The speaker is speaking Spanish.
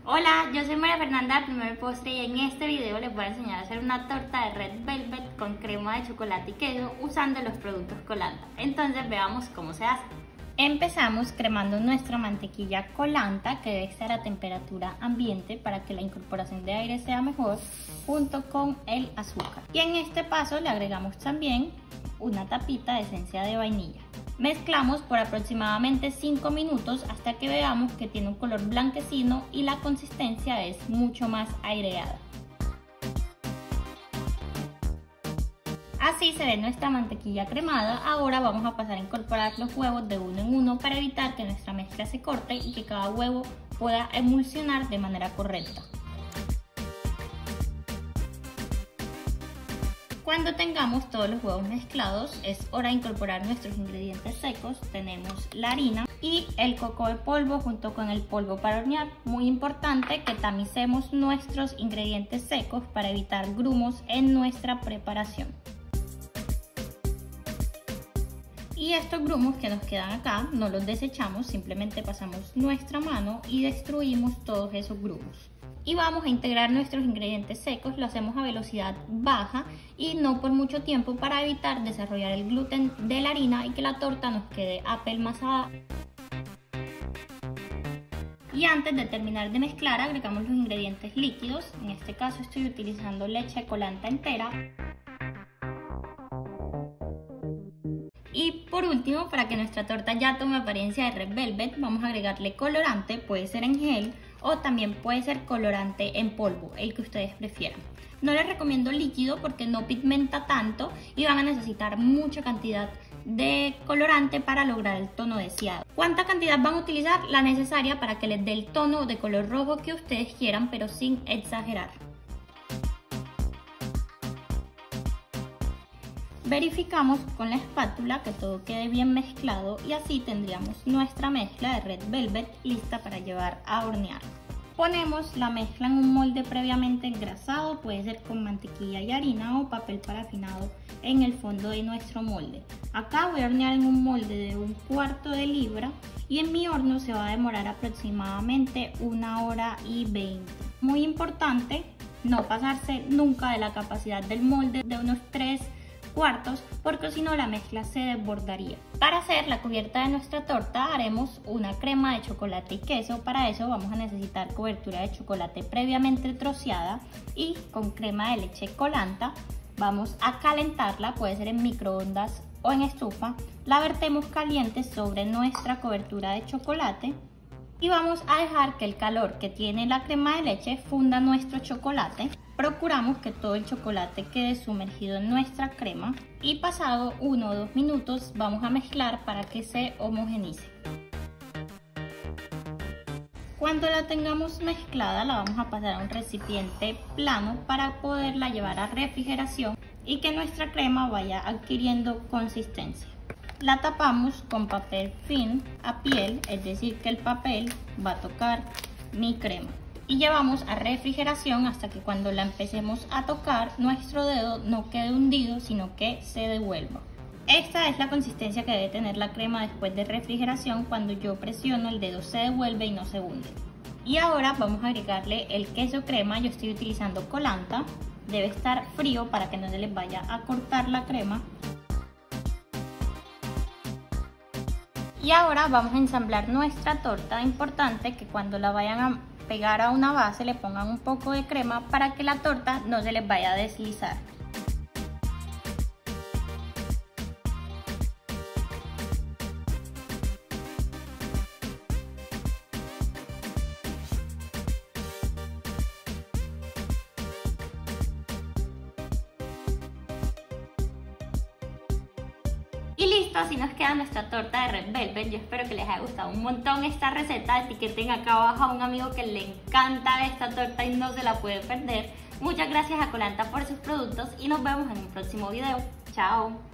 Hola, yo soy María Fernanda de Primer Postre y en este video les voy a enseñar a hacer una torta de Red Velvet con crema de chocolate y queso usando los productos Colanta. Entonces veamos cómo se hace. Empezamos cremando nuestra mantequilla Colanta, que debe estar a temperatura ambiente para que la incorporación de aire sea mejor, junto con el azúcar. Y en este paso le agregamos también una tapita de esencia de vainilla. Mezclamos por aproximadamente 5 minutos hasta que veamos que tiene un color blanquecino y la consistencia es mucho más aireada. Así se ve nuestra mantequilla cremada. Ahora vamos a pasar a incorporar los huevos de uno en uno para evitar que nuestra mezcla se corte y que cada huevo pueda emulsionar de manera correcta. Cuando tengamos todos los huevos mezclados, es hora de incorporar nuestros ingredientes secos. Tenemos la harina y el coco de polvo junto con el polvo para hornear. Muy importante que tamicemos nuestros ingredientes secos para evitar grumos en nuestra preparación. Y estos grumos que nos quedan acá no los desechamos, simplemente pasamos nuestra mano y destruimos todos esos grumos. Y vamos a integrar nuestros ingredientes secos, lo hacemos a velocidad baja y no por mucho tiempo para evitar desarrollar el gluten de la harina y que la torta nos quede apelmazada. Y antes de terminar de mezclar agregamos los ingredientes líquidos, en este caso estoy utilizando leche Colanta entera. Y por último, para que nuestra torta ya tome apariencia de Red Velvet, vamos a agregarle colorante, puede ser en gel o también puede ser colorante en polvo, el que ustedes prefieran. No les recomiendo líquido porque no pigmenta tanto y van a necesitar mucha cantidad de colorante para lograr el tono deseado. ¿Cuánta cantidad van a utilizar? La necesaria para que les dé el tono de color rojo que ustedes quieran, pero sin exagerar. Verificamos con la espátula que todo quede bien mezclado y así tendríamos nuestra mezcla de Red Velvet lista para llevar a hornear. Ponemos la mezcla en un molde previamente engrasado, puede ser con mantequilla y harina o papel parafinado en el fondo de nuestro molde. Acá voy a hornear en un molde de 1/4 de libra y en mi horno se va a demorar aproximadamente 1 hora y 20. Muy importante no pasarse nunca de la capacidad del molde de unos 3/4 porque si no la mezcla se desbordaría. Para hacer la cubierta de nuestra torta haremos una crema de chocolate y queso. Para eso vamos a necesitar cobertura de chocolate previamente troceada y con crema de leche Colanta. Vamos a calentarla, puede ser en microondas o en estufa. La vertemos caliente sobre nuestra cobertura de chocolate y vamos a dejar que el calor que tiene la crema de leche funda nuestro chocolate. Procuramos que todo el chocolate quede sumergido en nuestra crema y pasado 1 o 2 minutos vamos a mezclar para que se homogenice. Cuando la tengamos mezclada la vamos a pasar a un recipiente plano para poderla llevar a refrigeración y que nuestra crema vaya adquiriendo consistencia. La tapamos con papel film a piel, es decir que el papel va a tocar mi crema. Y llevamos a refrigeración hasta que cuando la empecemos a tocar nuestro dedo no quede hundido sino que se devuelva. Esta es la consistencia que debe tener la crema después de refrigeración. Cuando yo presiono el dedo se devuelve y no se hunde. Y ahora vamos a agregarle el queso crema. Yo estoy utilizando Colanta, debe estar frío para que no se les vaya a cortar la crema. Y ahora vamos a ensamblar nuestra torta. Importante que cuando la vayan a pegar a una base le pongan un poco de crema para que la torta no se les vaya a deslizar. Y listo, así nos queda nuestra torta de Red Velvet. Yo espero que les haya gustado un montón esta receta. Etiqueten acá abajo a un amigo que le encanta esta torta y no se la puede perder. Muchas gracias a Colanta por sus productos y nos vemos en un próximo video. Chao.